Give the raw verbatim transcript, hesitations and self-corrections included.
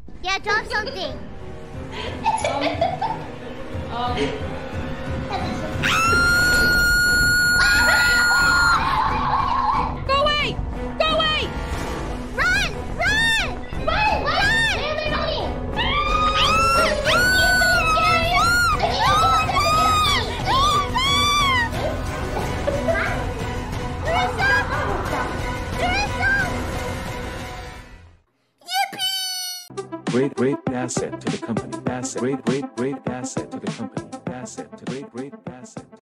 Yeah, drop something. um, um. Go away! Go away! Run! Run! Run! Run! They're coming! Great, great asset to the company. Asset, great, great, great asset to the company. Asset, to great, great asset.